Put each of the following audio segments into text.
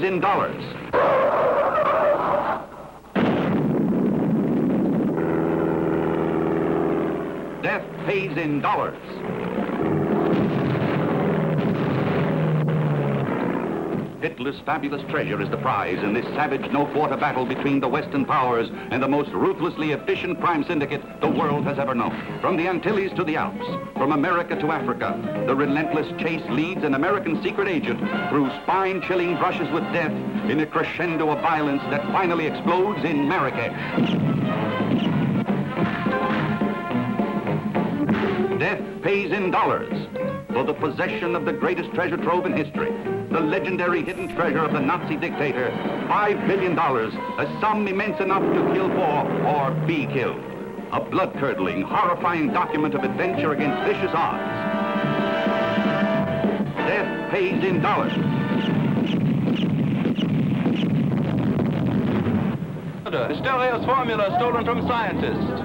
in dollars. Death pays in dollars. Hitler's fabulous treasure is the prize in this savage no-quarter battle between the Western powers and the most ruthlessly efficient crime syndicate the world has ever known. From the Antilles to the Alps, from America to Africa, the relentless chase leads an American secret agent through spine-chilling brushes with death in a crescendo of violence that finally explodes in Marrakesh. Death pays in dollars for the possession of the greatest treasure trove in history, the legendary hidden treasure of the Nazi dictator, $5 billion, a sum immense enough to kill for or be killed. A blood-curdling, horrifying document of adventure against vicious odds. Death pays in dollars. Stereo's formula stolen from scientists.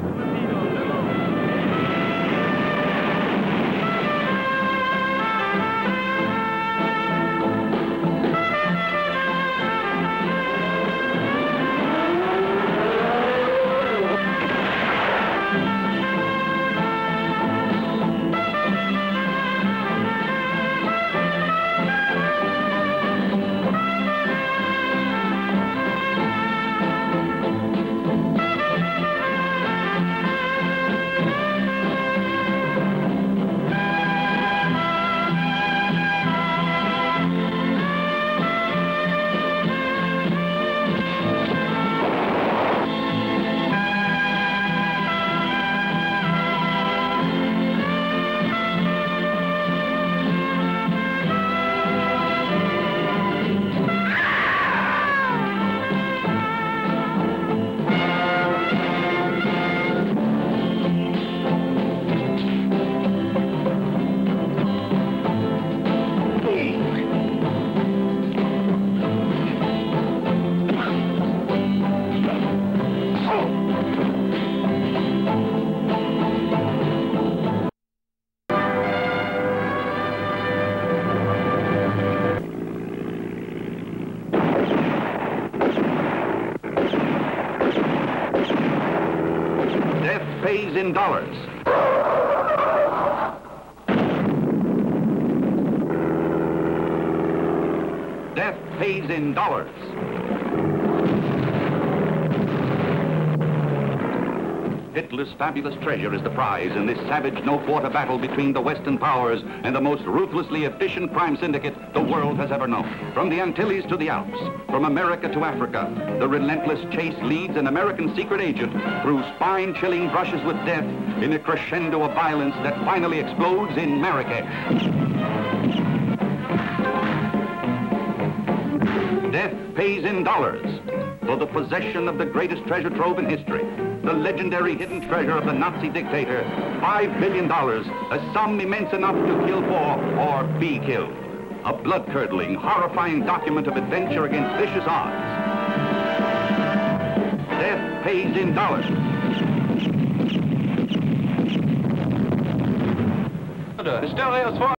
Death pays in dollars. Death pays in dollars. Hitler's fabulous treasure is the prize in this savage no-quarter battle between the Western powers and the most ruthlessly efficient crime syndicate the world has ever known. From the Antilles to the Alps, from America to Africa, the relentless chase leads an American secret agent through spine-chilling brushes with death in a crescendo of violence that finally explodes in Marrakesh. Death pays in dollars for the possession of the greatest treasure trove in history, the legendary hidden treasure of the Nazi dictator, $5 billion, a sum immense enough to kill for or be killed. A blood-curdling, horrifying document of adventure against vicious odds. Death pays in dollars. Stereo's